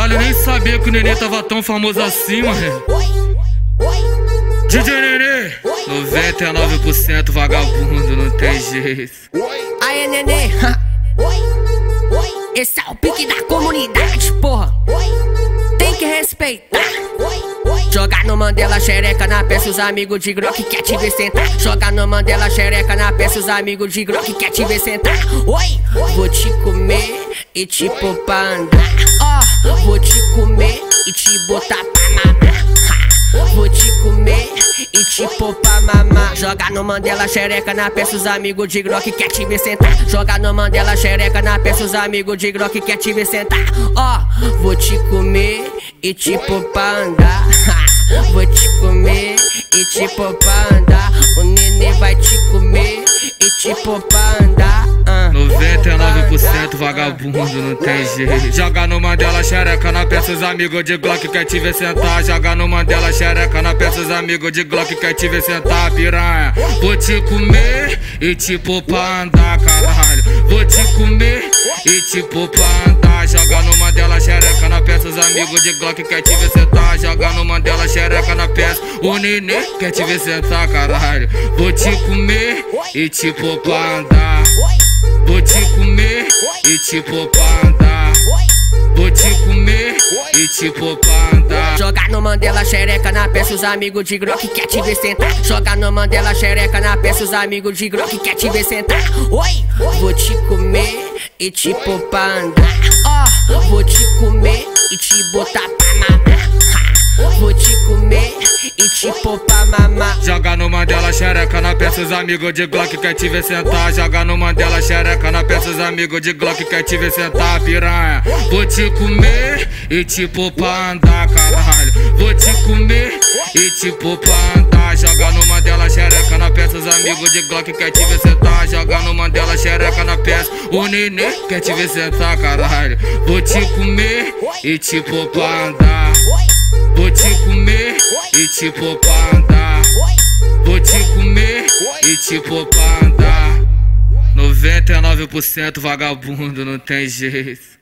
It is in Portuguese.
Caralho, nem sabia que o Nenê tava tão famoso assim, mano. DJ Nenê, 99% vagabundo, não tem jeito. Aê, Nenê, esse é o pique da comunidade, porra. Tem que respeitar. Joga no Mandela xereca na peça, os amigos de Glock quer te ver sentar. Joga no Mandela xereca na peça, os amigos de Glock quer te ver sentar. Oi, vou te comer e te pôr pra andar. Ó, vou te comer e te botar pra mamar. Vou te comer e te pôr pra mamar. Joga no Mandela xereca na peça, os amigos de Glock quer te ver sentar. Joga no Mandela xereca na peça, os amigos de Glock quer te ver sentar. Ó, vou te comer e te pôr pra andar. Vou te comer e te pôr pra andar. O Nenê vai te comer e te pôr pra andar. 99% vagabundo, não tem jeito. Joga no Mandela xereca na peça, os amigos de Glock quer te ver sentar. Joga no Mandela xereca na peça, os amigos de Glock quer te ver sentar, piranha. Vou te comer e te pôr pra andar, caralho. Vou te comer e te pôr pra andar. Joga no Mandela xereca na peça, os amigos de Glock quer te ver sentar. Joga no Mandela xereca na peça, o Nenê quer te ver sentar, caralho. Vou te comer e te pôr pra andar. Vou te comer e te pôr pra andar. Vou te comer e te pôr pra andar. Joga no Mandela xereca na peça, os amigos de Glock quer te ver sentar. Joga no Mandela xereca na peça, os amigos de Glock quer te ver sentar. Oi, vou te comer e te pôr pra andar. Ó, vou te comer e te botar pra mamar. Vou te comer e te pôr pra mamar. Joga no Mandela xereca na peça, os amigos de Glock quer te ver sentar. Joga no Mandela xereca na peça, os amigos de Glock quer te ver sentar, piranha. Vou te comer e te pôr pra andar, caralho. Vou te comer e te pôr pra andar. Joga no Mandela xereca na peça, os amigos de Glock quer te ver sentar. Joga no Mandela xereca na peça, o Nenê quer te ver sentar, caralho. Vou te comer e te pôr pra andar. Vou te comer e te pôr pra andar. Vou te comer e te pôr pra andar. 99% vagabundo, não tem jeito.